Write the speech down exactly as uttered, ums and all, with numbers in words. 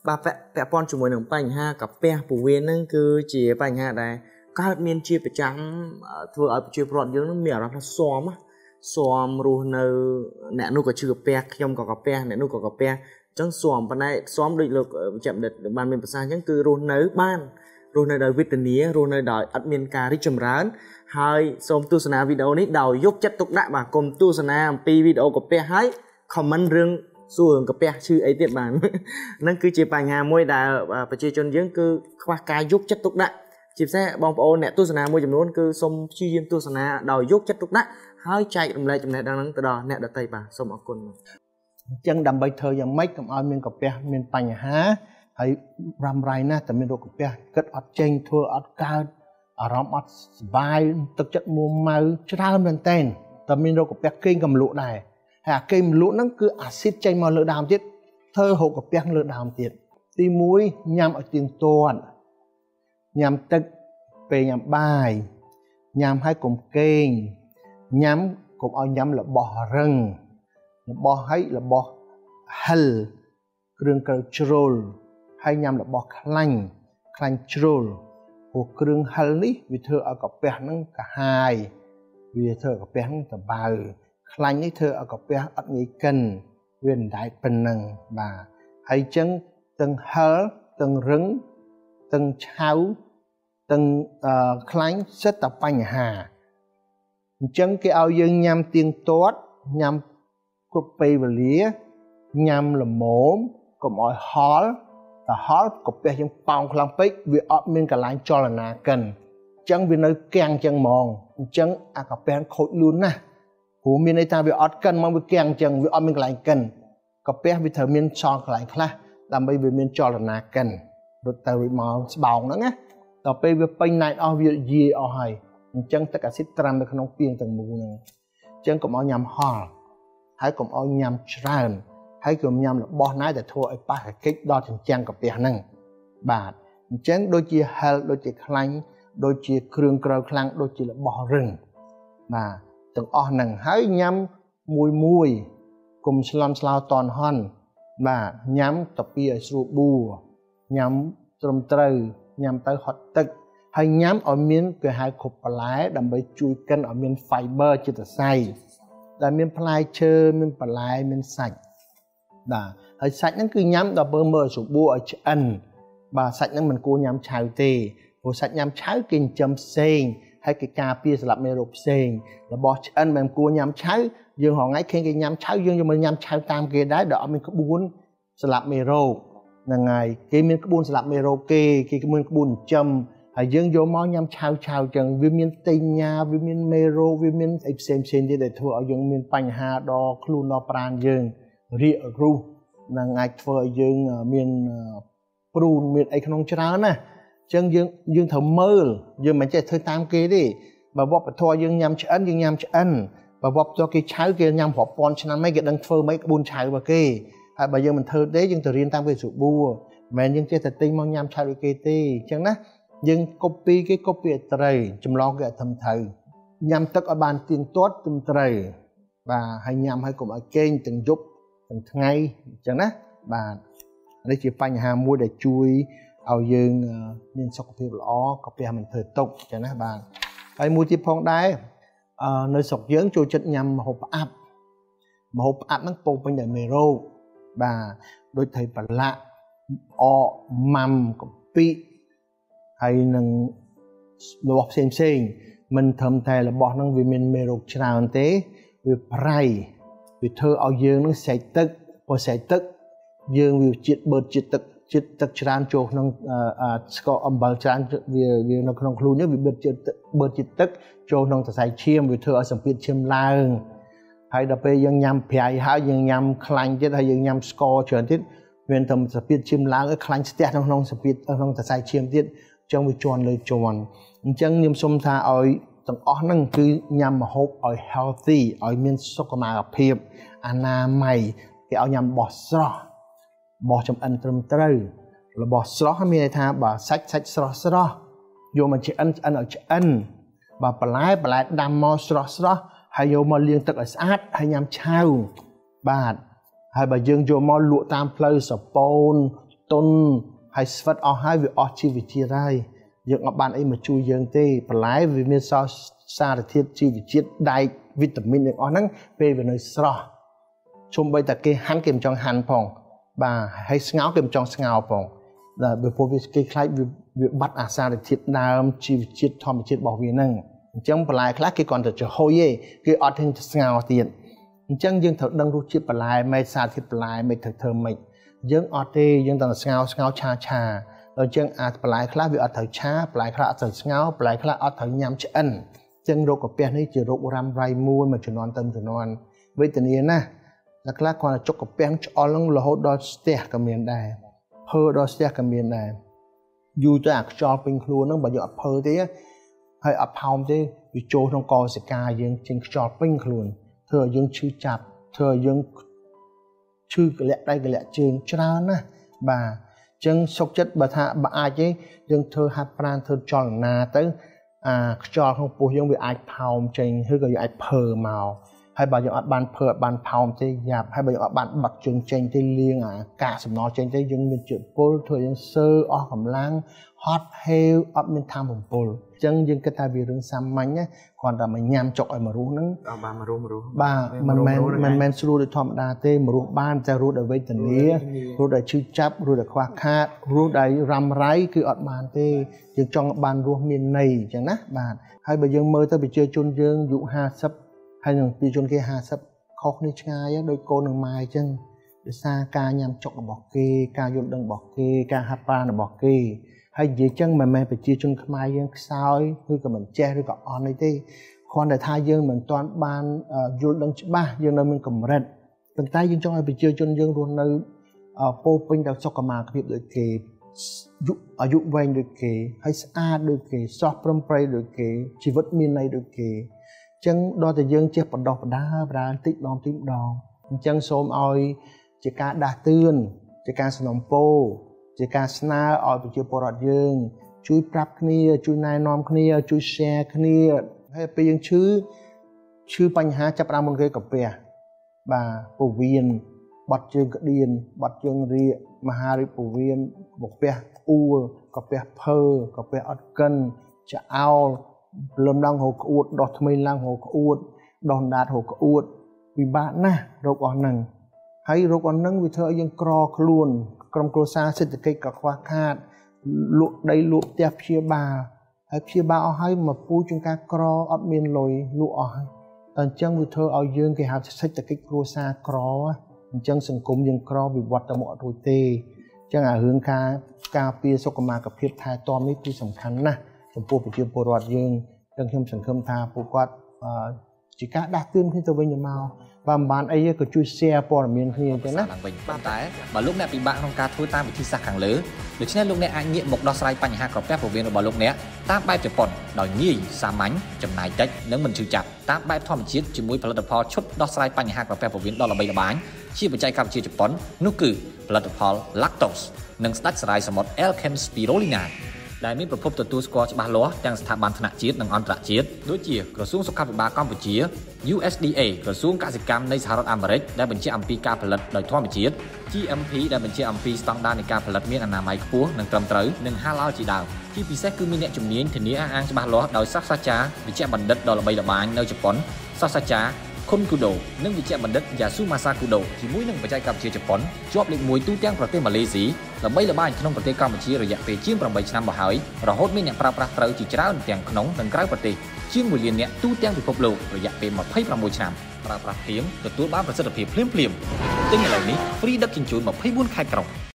bà vẽ vẽ pon chúng mình bánh ha cặp pe phủ viên nâng cứ chỉ bánh ha đây các miền chia phải trắng vừa ở chia bọt dưới nó mèo nó xóm á xóm rồi nơi nè nuôi có chưa pe trong có cặp pe nè nuôi có cặp pe chẳng xóm bên này xóm định lực chậm được ban miền bắc sang chẳng cứ rồi nới ban rồi nơi đời việt nia rồi nơi đời admin cà đi chầm rán hai xóm tu sna video này đầu dốc chất tục đại bà cùng tu sna pi video của pe hay comment riêng xuồng cặp pe chữ ấy tiệm bàn năng cứ chỉ bài hà môi đà và chỉ chôn dưỡng cứ khoa cai dốc chất tục đại chỉ sẽ bong ô nè tu sna môi chấm luôn cứ xóm chi diêm tu sna đầu dốc chất tục đại hai chạy làm lại chấm này đang nắng từ đó nè đặt tay bà xóm ở cồn chân đầm bay thơ yang mấy cầm ao miền cặp pe miền bành há hay ram rai naแต่មានរោគកាពះគិតអត់ចេញធ្វើអត់កើតអារម្មណ៍អត់សុបាយទឹកចិត្តមួម៉ៅច្រើនមែនតើតែមានរោគកាពះគេងកំលក់ដែរហើយអាគេងកំលក់ហ្នឹងគឺអាស៊ីតចេញមកលើដើមទៀតធ្វើរោគកាពះលើដើមទៀតទីមួយញ៉ាំឲ្យទៀងទាត់ញ៉ាំទឹកពេលញ៉ាំបាយញ៉ាំឲ្យកុំគេងញ៉ាំកុំឲ្យញ៉ាំរបស់រឹងរបស់ឲ្យរបស់ហិលគ្រឿងក្រៅជ្រុលហើយញ៉ាំរបស់ខ្លាញ់ខ្លាញ់ជ្រុលព្រោះគ្រឿងហិលនេះវាធ្វើឲ្យកាពះហ្នឹងកាហាយវាធ្វើឲ្យកាពះហ្នឹងតបើខ្លាញ់នេះធ្វើឲ្យកាពះអត់ងាយកិនវាមិនដែរប៉ុណ្ណឹងបាទហើយអញ្ចឹងទាំងហិលទាំងរឹងទាំងឆៅទាំងខ្លាញ់សិតតែបញ្ហាអញ្ចឹងគេឲ្យយើងញ៉ាំទៀងទាត់ញ៉ាំគ្រប់ពេលវេលាញ៉ាំល្មមកុំឲ្យហល់តែហល់កាពះយើងប៉ោងខ្លាំងពេកវាអត់មានកន្លែងចលនាកិនអញ្ចឹងវានៅគាំងអញ្ចឹងហ្មងអញ្ចឹងអាកាពះខូចលឿនណាស់ព្រោះមានន័យថាវាអត់កិនមកវាគាំងអញ្ចឹងវាអត់មានកន្លែងកិនកាពះវាត្រូវមានសល់កន្លែងខ្លះដើម្បីវាមានចលនាកិនរត់ទៅមកស្បោងហ្នឹងណាដល់ពេលវាពេញណែនអស់វាយាយអស់ហើយអញ្ចឹងទឹកអាស៊ីតត្រាំនៅក្នុងពាងទាំងមូលហ្នឹងអញ្ចឹងកុំឲ្យញ៉ាំហល់ហើយកុំឲ្យញ៉ាំច្រើនហើយកុំញ៉ាំរបស់ណាដែលធ្វើឲ្យប៉ះកិច្ចដល់ចិញ្ចាំងកាពះហ្នឹងបាទអញ្ចឹងដូចជាហិលដូចជាខ្លាញ់ដូចជាគ្រឿងក្រៅខ្លាំងដូចជារបស់រឹងបាទទាំងអស់ហ្នឹងហើយញ៉ាំមួយមួយកុំស្លន់ស្លោតន់ហន់បាទញ៉ាំតាពីឲ្យស្រួលបួរញ៉ាំត្រឹមត្រូវញ៉ាំទៅហត់ទឹកហើយញ៉ាំឲ្យមានគេហៅគ្រប់បន្លែដើម្បីជួយកិនឲ្យមាន fiber ជាតិសរសៃដែលមានផ្លែឈើមានបន្លែមានសាច់បាទហើយសាច់ហ្នឹងគឺញ៉ាំដល់ពេលមើលស្រួលឲ្យឆ្អិនបាទសាច់ហ្នឹងមិនគួរញ៉ាំឆៅទេព្រោះសាច់ញ៉ាំឆៅគេចិញ្ចឹមផ្សេងហើយគេការពារសម្រាប់មេរោគផ្សេងរបស់ឆ្អិនមិនគួរញ៉ាំឆៅយើងរហងៃឃើញគេញ៉ាំឆៅយើងយកមកញ៉ាំឆៅតាមគេដែរដែលអត់មានក្បួនសម្រាប់មេរោគហ្នឹងហើយគេមានក្បួនសម្រាប់មេរោគគេគេមានក្បួនចិញ្ចឹមហើយយើងយកមកញ៉ាំឆៅឆៅចឹងវាមានតេញ៉ាវាមានមេរោគវាមានអីផ្សេងផ្សេងទៀតដែលធ្វើឲ្យយើងមានបញ្ហាដល់ខ្លួនដល់ប្រាណយើងរាករូសនឹងអាចធ្វើឲ្យយើងមានព្រូនមានអីក្នុងច្រើនណាអញ្ចឹងយើងយើងត្រូវមើលយើងមិនចេះធ្វើតាមគេទេបើវប្បធម៌យើងញ៉ាំឆ្អិនយើងញ៉ាំឆ្អិនបើវប្បធម៌គេឆៅគេញ៉ាំរាប់ពាន់ឆ្នាំហើយគេដឹងធ្វើម៉េចក្បួនឆៅរបស់គេហើយបើយើងមិនធ្វើទេយើងទៅរៀនតាមគេស្រួលបួរមិនមែនយើងចេះតែទិញមកញ៉ាំឆៅដូចគេទេអញ្ចឹងណាយើង copy គេ copy ឲ្យត្រូវចម្លងគេឲ្យត្រឹមត្រូវញ៉ាំទឹកឲ្យបានទៀងទាត់ត្រឹមត្រូវបាទហើយញ៉ាំឲ្យកុំឲ្យគេងទាំងយប់ទាំងថ្ងៃអញ្ចឹងណាបាទនេះជាបញ្ហាមួយដែលជួយឲ្យយើងមានសុខភាពល្អកាពះមិនធ្វើទុកអញ្ចឹងណាបាទហើយមួយទៀតផងដែរនៅស្រុកយើងចូលចិត្តញ៉ាំម្ហូបផ្អាប់ម្ហូបផ្អាប់ហ្នឹងពោពេញដោយមេរោគបាទដូចត្រីប្រឡាក់អកម៉ាំកាពិហើយនឹងរបស់ផ្សេងផ្សេងមិនត្រឹមតែរបស់ហ្នឹងវាមានមេរោគច្រើនទេវាប្រៃវាធ្វើឲ្យយើងនឹងស្រែកទឹកព្រោះស្រែកទឹកយើងវាជាតិបឺតជាតិទឹកជាតិទឹកច្រើនចូលក្នុងស្ករអំបិលច្រើនវាវានៅក្នុងខ្លួនយើងវាបឺតជាតិបឺតជាតិទឹកចូលក្នុងសរសៃឈាមវាធ្វើឲ្យសម្ពាធឈាមឡើងហើយដល់ពេលយើងញ៉ាំប្រៃហើយយើងញ៉ាំខ្លាញ់ទៀតហើយយើងញ៉ាំស្ករច្រើនទៀតមានតែសម្ពាធឈាមឡើងឲ្យខ្លាញ់ស្ទះក្នុងក្នុងសម្ពាធក្នុងសរសៃឈាមទៀតអញ្ចឹងវាជន់លើជន់អញ្ចឹងខ្ញុំសូមថាឲ្យទាំងអស់ហ្នឹងគឺញ៉ាំម្ហូបឲ្យ healthy ឲ្យមានសុខភាពអនាម័យគេឲ្យញ៉ាំរបស់ស្រស់របស់ចំអិនត្រឹមត្រូវរបស់ស្រស់មានន័យថាបើសាច់សាច់ស្រស់ស្រស់យកមកឆ្អិនឆ្អិនឲ្យឆ្អិនបើបន្លែបន្លែដាំមកស្រស់ស្រស់ហើយយកមកលាងទឹកឲ្យស្អាតហើយញ៉ាំឆៅបាទហើយបើយើងយកមកលក់តាមផ្លូវសពូន tôn hay svat ở hai việc ở chi vị chia ra dương ở ban ấy mà chui dương tê bản lái vì miền sau xa là thiết chi vị chia đại vitamin được ở nắng về về nơi sro chung bây giờ cái hắn kèm trong hắn phòng bà hay ngáo kèm trong ngáo phòng là bởi vì cái khai việc bắt à xa là thiết đam chi vị chia thom chia bảo vệ năng chẳng bản lái khác cái còn thật trở hôi ye cái ở trên ngáo tiền chẳng dương thật đăng rút chia bản lái mấy xa thiết bản lái mấy thật thơm mấy dương ở đây dương tận ngáo ngáo cha cha rồi chẳng à bản lái khác việc ở thời cha bản lái khác ở ngáo bản lái khác ở thời nhắm chân chân rô của bé này chỉ rô ram rai mua mà chỉ non tâm chỉ non với tình yêu na là khác còn là chọc của bé cho lăng là hốt đo stea cái miền này phơ đo stea cái miền này dù cho cho pin luôn nó bảo giờ phơ thế hay ập hồng thế vì chỗ trong co sẽ ca dương trên cho pin luôn thừa dương chư chạp thừa dương chư cái lẹ đây cái lẹ trường cho na bà chân sốc chất bà thạ bà ai chứ dương thơ hạt pran thơ cho na tới à cho không phù hợp với ai phao trên hơi gọi ai phờ màu hay bao giờ bạn phờ bạn phao thì dạp hay bao giờ bạn bật trường trên thì liên à cả sầm nó trên thì dùng mình chịu pol thời gian sơ ở cầm lang hot heo ở bên tham vùng pol chân dương cái tai vì rừng xăm mánh nhé còn là mình nhằm chọn ở mà rú nứng ba mà rú mà rú ba mình men mình men sưu được thom đa tê mà rú banจะรู้ได้ไว้แต่นี้รู้ได้ชื่อจับรู้ได้ควาคาดรู้ได้รำไรคืออดบานเต้ยังจ้องบานรวมมีในจังนะบานให้ไปยังเมื่อถ้าไปเจอจนยังอยู่ห้าซับให้หนึ่งปีจนแค่ห้าซับคอกนี่ง่ายโดยโกนหนึ่งไม้จังซากายำจกบอกเกกายนดังบอกเกกาฮับปานบอกเกhay gì chân mà mẹ phải chia chân mai dân sao như cả mình che rồi còn on này đi còn để thay dân mình toàn ban vô đăng ba dân nơi mình cầm rệt từng tay dân trong ai bị chia chân dân luôn nơi po pin đào sọc mà việc được kì dụ ở dụ vay được kì hay a được kì shop from pray được kì chỉ vật miền này được kì chân đo thì dân che bật đọc đá ra tích đòn tích đòn chân xôm oi chỉ cả đà tương chỉ cả snom po chỉ cả sna ở bị chịu bỏ rọt dương chui prap kia chui nai nom kia chui share kia hay bây giờ chứ chứ bánh há chấp ra một cái cà phê bà phổ viên bật chương cái điền bật chương ria mà hai phổ viên một phê u cà phê phơ cà phê ớt cân chả ao lâm đăng hồ cụt đọt mình lang hồ cụt đòn đạt hồ cụt vì bạn na rồi còn nằng hay rồi còn nằng vì thợ dân cro luôn trong cơ sa sẽ được cây cà khoa khát lụa đây lụa đẹp chia bà hay chia ba hay mà phu chúng ta cro ở miền lồi lụa tận chân với thơ ở dương cái hạt sẽ được cây cơ sa cro chân sừng cúng dương cro bị vọt ra mọi rồi tê chân à hướng ca ca pia sọc màกับเพชรไทยตอมนี่คือสำคัญนะสมปูไปเชื่อปรวัติdương chân thêm sừng khâm thaปูquạt chỉ cả đạt tương khi tôi bây giờ mau và bạn ấy có chui xe bỏ miền kia cho nó làm bình ba tái và lúc này bị bạn không ca thôi ta bị thi sạc hàng lứa được cho nên lúc này anh nghiệm một đo sai bánh hai cọp phổ biến ở bảo lúc này ta bay chụp bòn đòi nhì xa mánh chấm này tách nếu mình chịu chặt ta bay thom chiết chỉ mũiផលិតផលឈុតដោះស្រាយបញ្ហាក្រពះពោះវៀនដល់ល្បីល្បាញជាបច្ចេកវិទ្យាជប៉ុននោះគឺផលិតផល lactose និងស្ដេចសារាយសមុទ្រ Alkem spirulina ដែលមានប្រភពទទួលស្គាល់ច្បាស់លាស់ទាំងស្ថាប័នថ្នាក់ជាតិនិងអន្តរជាតិដូចជាក្រសួងសុខាភិបាលកម្ពុជា U S D A ក្រសួងកសិកម្មនៃសហរដ្ឋអាមេរិកដែលបញ្ជាក់អំពីការផលិតដោយធម្មជាតិ G M P ដែលបញ្ជាក់អំពីស្តង់ដារនៃការផលិតមានអនាម័យខ្ពស់និងត្រឹមត្រូវនិង Halal ជាដើមជាពិសេសគឺមានអ្នកជំនាញធានាអះអាងច្បាស់លាស់ដោយសាស្ត្រាចារ្យវិជ្ជបណ្ឌិតដ៏ល្បីល្បាញនៅជប៉ុនសាស្ត្រាចារ្យ គុនគូដូនិងវិជ្ជបណ្ឌិតយ៉ាស៊ូម៉ាសាគូដូជាមួយនឹងបច្ចេកវិទ្យាជប៉ុនជាប់លេខមួយទូទាំងប្រទេសម៉ាឡេស៊ីដើម្បីល្បាញក្នុងប្រទេសកម្ពុជារយៈពេលជាងប្រាំបីឆ្នាំមកហើយរហូតមានអ្នកប្រើប្រាស់ត្រូវជាច្រើនទាំងក្នុងនិងក្រៅប្រទេសជាងមួយលានអ្នកទូទាំងពិភពលោករយៈពេលម្ភៃប្រាំមួយឆ្នាំប្រើប្រាស់ភ្លាមទទួលបានប្រសិទ្ធភាពភ្លាមៗទិញឥឡូវនេះ free ដឹកជញ្ជូនម្ភៃបួនខែក្រុង